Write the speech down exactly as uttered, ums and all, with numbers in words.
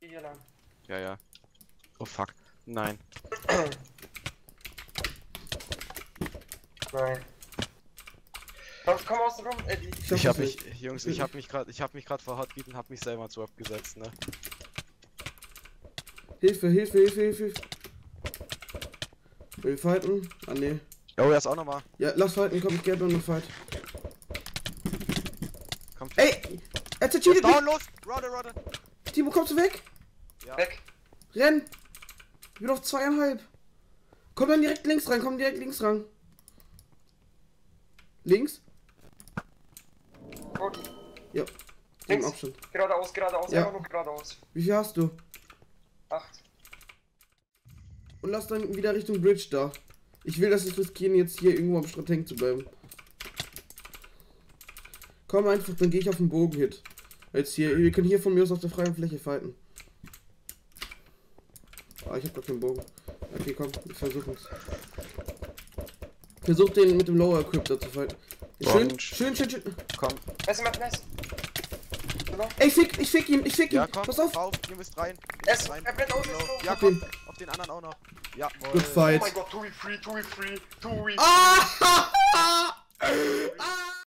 geh hier lang. Ja, ja. Oh fuck. Nein. Nein. Komm, komm aus dem Rum, Eddie. Ich, Ich hab hab das mich, nicht. Jungs, ich hab mich gerade, ich hab mich gerade vor Hotbeat und hab mich selber zu abgesetzt, ne? Hilfe, Hilfe, Hilfe, Hilfe. Will ich fighten? Ah, ne. Oh, er ist auch nochmal. Ja, lass fighten, komm, ich gebe noch fight. Kommt. Ey! Er zercheatet mich! Down, los! Rodde, Rodde! Timo, kommst du weg? Ja. Weg. Renn! Ich bin auf zweieinhalb. Komm dann direkt links rein, komm direkt links ran. Links? Gut. Ja. Im Links. Abstand. Geradeaus, geradeaus, Ja. einfach nur geradeaus. Wie viel hast du? Acht. Und lass dann wieder Richtung Bridge da. Ich will das nicht riskieren, jetzt hier irgendwo am Strand hängen zu bleiben. Komm einfach, dann gehe ich auf den Bogen-Hit. Jetzt hier, wir können hier von mir aus auf der freien Fläche fighten. Ah, ich hab gar keinen Bogen. Okay, komm, wir versuchen's. Versuch den mit dem Lower Equip da zu fighten. Schön, Und- schön, schön, schön. Komm. Nice, nice, nice. Genau. Ey, ich fick, ich fick ihn, ich fick ihn. Ja, komm. Pass auf. Auf, ihr müsst rein. Ihr Es, müsst rein. er brennt aus, Low. ist Ja, Hab komm. ihn. Auf den anderen auch noch. Ja, Good moin. Oh fight. mein Gott, two v three, two v three, two v three. Ah! Ah!